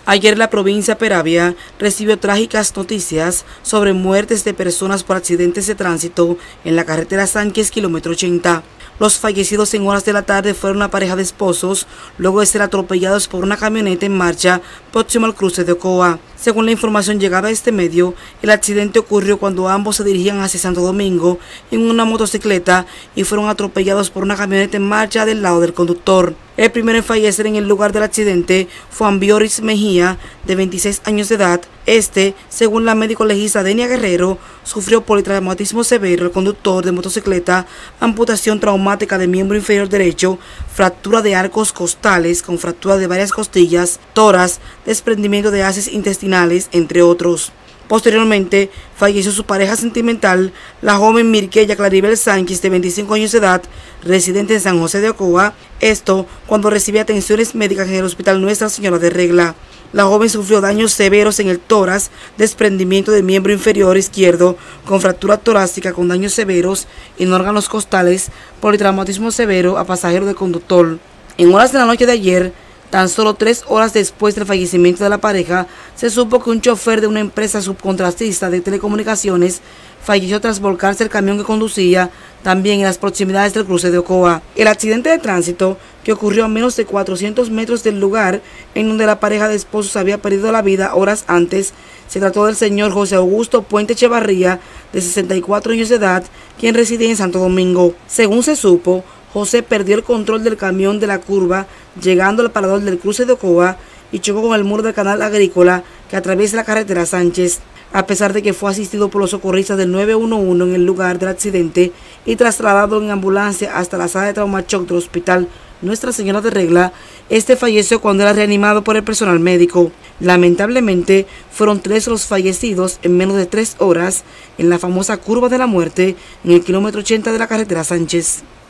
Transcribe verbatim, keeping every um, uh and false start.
Ayer la provincia Peravia recibió trágicas noticias sobre muertes de personas por accidentes de tránsito en la carretera Sánchez, kilómetro ochenta. Los fallecidos en horas de la tarde fueron una pareja de esposos, luego de ser atropellados por una camioneta en marcha próximo al cruce de Ocoa. Según la información llegada a este medio, el accidente ocurrió cuando ambos se dirigían hacia Santo Domingo en una motocicleta y fueron atropellados por una camioneta en marcha del lado del conductor. El primero en fallecer en el lugar del accidente fue Ambioris Mejía, de veintiséis años de edad. Este, según la médico legista Denia Guerrero, sufrió politraumatismo severo el conductor de motocicleta, amputación traumática de miembro inferior derecho, fractura de arcos costales con fractura de varias costillas, tórax, desprendimiento de haces intestinales, entre otros. Posteriormente, falleció su pareja sentimental, la joven Mirqueya Claribel Sánchez, de veinticinco años de edad, residente en San José de Ocoa, esto cuando recibía atenciones médicas en el Hospital Nuestra Señora de Regla. La joven sufrió daños severos en el tórax, desprendimiento de miembro inferior izquierdo, con fractura torácica con daños severos en órganos costales, politraumatismo severo a pasajero de conductor. En horas de la noche de ayer, tan solo tres horas después del fallecimiento de la pareja, se supo que un chofer de una empresa subcontratista de telecomunicaciones falleció tras volcarse el camión que conducía también en las proximidades del cruce de Ocoa. El accidente de tránsito, que ocurrió a menos de cuatrocientos metros del lugar en donde la pareja de esposos había perdido la vida horas antes, se trató del señor José Augusto Puente Echevarría, de sesenta y cuatro años de edad, quien reside en Santo Domingo. Según se supo, José perdió el control del camión de la curva, llegando al parador del cruce de Ocoa y chocó con el muro del canal agrícola que atraviesa la carretera Sánchez. A pesar de que fue asistido por los socorristas del nueve uno uno en el lugar del accidente y trasladado en ambulancia hasta la sala de trauma shock del Hospital Nuestra Señora de Regla, este falleció cuando era reanimado por el personal médico. Lamentablemente, fueron tres los fallecidos en menos de tres horas en la famosa curva de la muerte en el kilómetro ochenta de la carretera Sánchez.